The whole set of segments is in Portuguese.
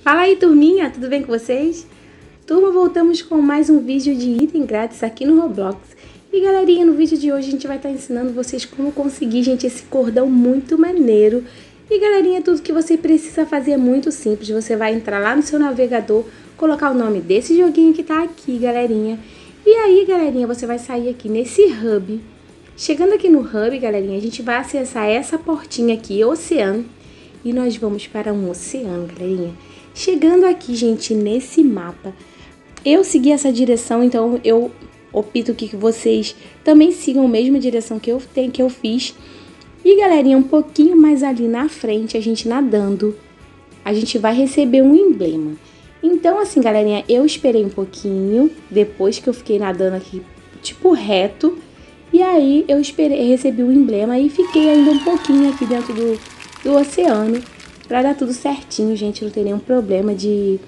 Fala aí, turminha, tudo bem com vocês? Turma, voltamos com mais um vídeo de item grátis aqui no Roblox. E galerinha, no vídeo de hoje a gente vai estar ensinando vocês como conseguir, gente, esse cordão muito maneiro. E galerinha, tudo que você precisa fazer é muito simples. Você vai entrar lá no seu navegador, colocar o nome desse joguinho que tá aqui, galerinha. E aí, galerinha, você vai sair aqui nesse hub. Chegando aqui no hub, galerinha, a gente vai acessar essa portinha aqui, Oceano. E nós vamos para um oceano, galerinha. Chegando aqui, gente, nesse mapa, eu segui essa direção, então eu opto que vocês também sigam a mesma direção que eu fiz. E, galerinha, um pouquinho mais ali na frente, a gente nadando, a gente vai receber um emblema. Então, assim, galerinha, eu esperei um pouquinho, depois que eu fiquei nadando aqui, tipo, reto. E aí, eu recebi o emblema e fiquei ainda um pouquinho aqui dentro do oceano, pra dar tudo certinho, gente, não ter nenhum problema de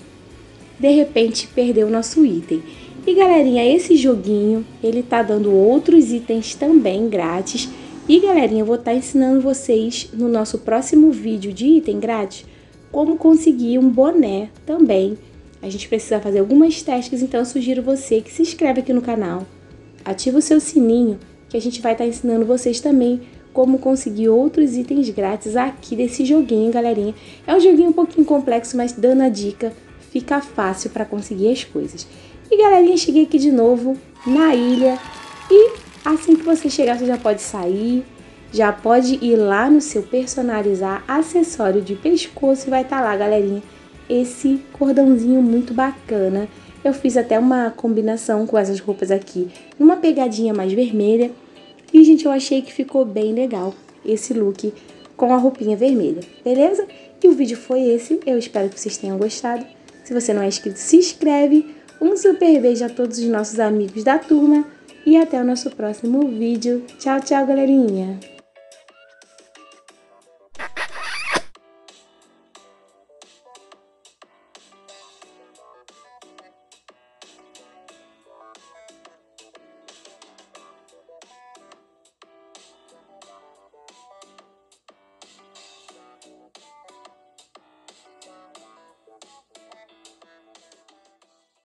repente perder o nosso item. E galerinha, esse joguinho, ele tá dando outros itens também grátis. E galerinha, eu vou estar ensinando vocês no nosso próximo vídeo de item grátis como conseguir um boné também. A gente precisa fazer algumas tasks, então eu sugiro você que se inscreve aqui no canal, ativa o seu sininho, que a gente vai estar ensinando vocês também como conseguir outros itens grátis aqui desse joguinho, galerinha. É um joguinho um pouquinho complexo, mas dando a dica, fica fácil para conseguir as coisas. E galerinha, cheguei aqui de novo na ilha e assim que você chegar, você já pode sair, já pode ir lá no seu personalizar acessório de pescoço e vai estar lá, galerinha, esse cordãozinho muito bacana. Eu fiz até uma combinação com essas roupas aqui, numa pegadinha mais vermelha. E, gente, eu achei que ficou bem legal esse look com a roupinha vermelha, beleza? E o vídeo foi esse, eu espero que vocês tenham gostado. Se você não é inscrito, se inscreve. Um super beijo a todos os nossos amigos da turma e até o nosso próximo vídeo. Tchau, tchau, galerinha!